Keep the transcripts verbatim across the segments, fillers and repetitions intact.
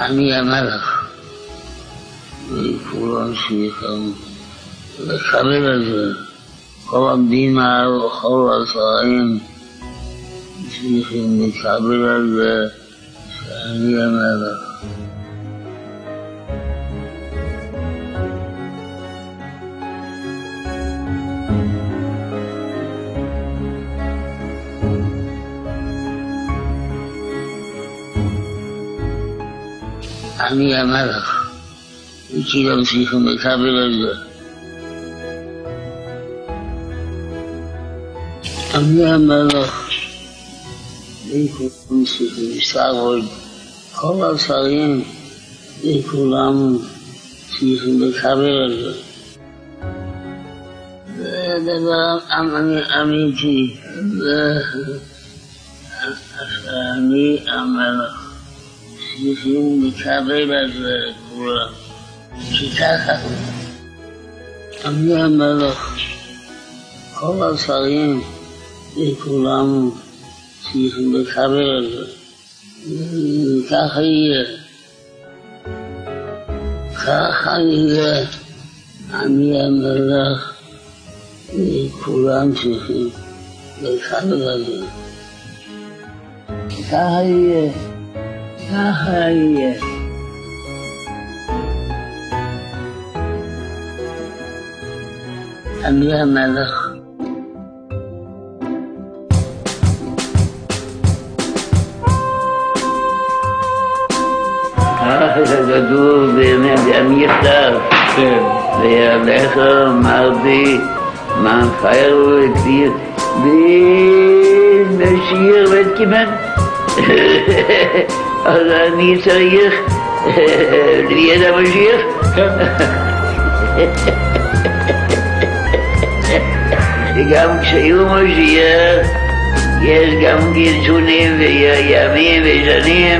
אני המלך, וכולם צריכים לקבל את זה. כל המדינה וכל השרים צריכים לקבל את זה שאני המלך. אני המלך, וכולם צריכים לקבל את זה. אני המלך, וכולם צריכים לעבוד. כל השרים וכולם צריכים לקבל את זה. זה דבר אמיתי, אני המלך. צריכים לקבל את זה כולם, כי ככה אני המלך, כל השרים וכולם צריכים לקבל את זה, ככה יהיה, ככה יהיה, אני המלך וכולם צריכים לקבל את זה, ככה יהיה. ככה יהיה. אני המלך. ככה זה כתוב במכתב. ויעליך אמרתי מנחיל וכתיר ונשאיר ותקימן. אז אני צריך להיות המשיח? וגם כשיהיו משיח יש גם קיצונים וימים ושנים.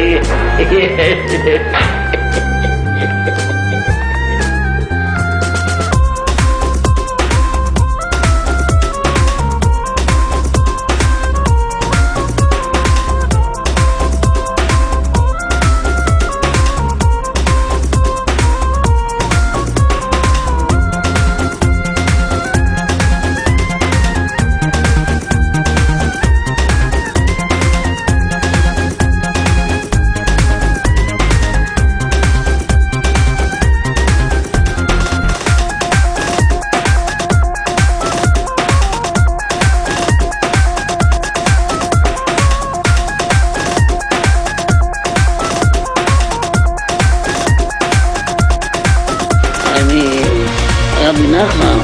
רבי נחמן,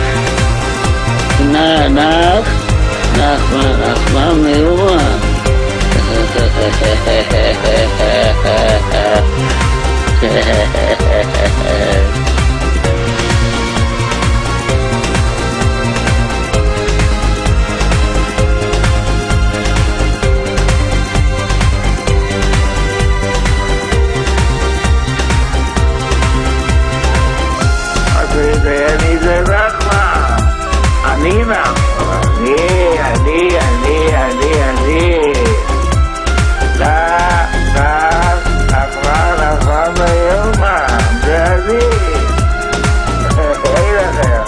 נח, נחמן, נחמן מאורן. אני אני, אני, אני, אני, אני נח, נח, נחמן, נחמן מאורן, זה אני. אין לכם.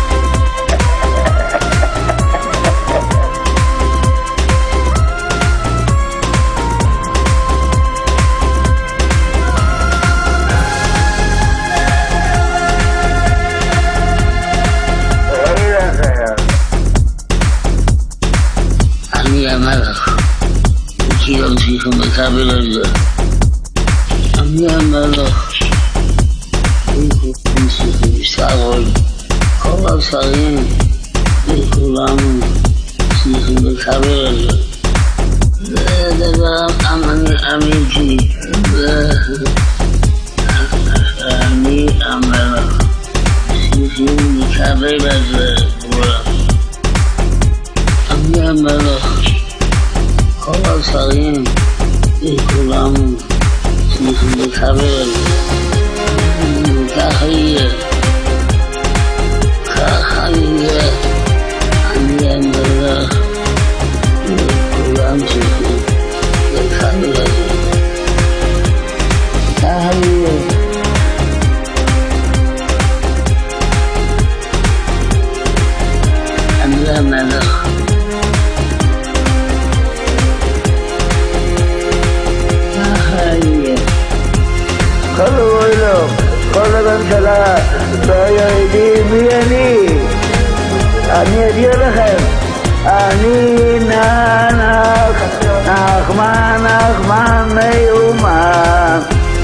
אני המלך, וכולם צריכים לקבל את זה. אני המלך, וכולם צריכים לעבוד. כל השרים וכולם צריכים לקבל את זה. זה דבר אמיתי, אני המלך, צריכים לקבל את זה כולם. אני המלך, כל השרים וכולם צריכים לקבל את זה. ככה יהיה, ככה יהיה. אני המלך וכולם צריכים לקבל את זה. בהתחלה לא יודעים מי אני. אני אגיד לכם, אני נח, נחמן, נחמן מיומן.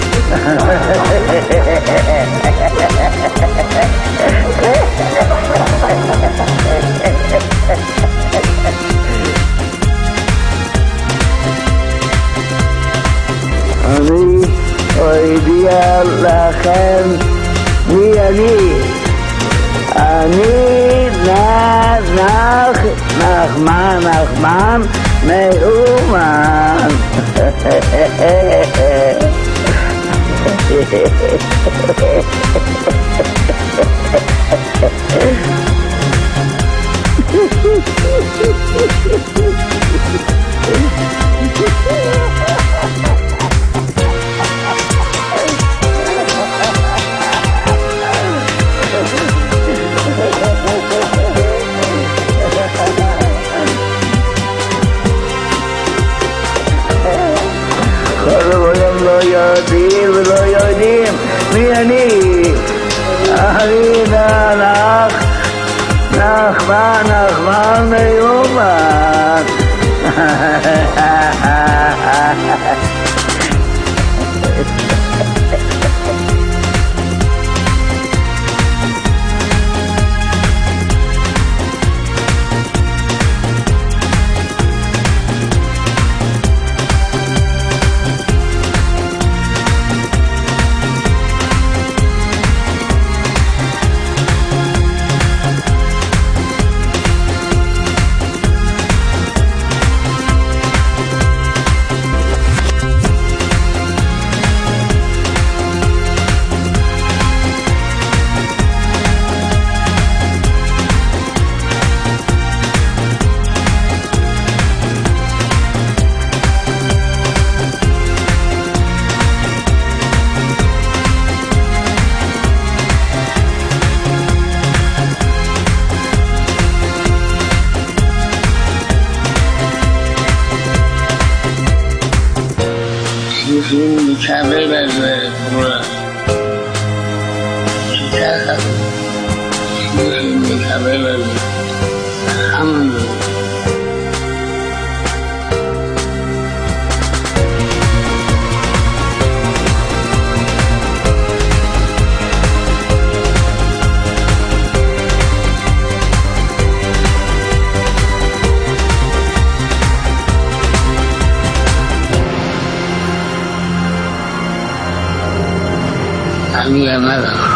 אני אודיע לכם מי אני. אני נח, נחמן, נחמן מאומן. לא יודעים ולא יודעים מי אני. אני נח, נחמן, נחמן מיומן. צריכים לקבל על זה כולם. שככה צריכים לקבל על זה חם. אני המלך.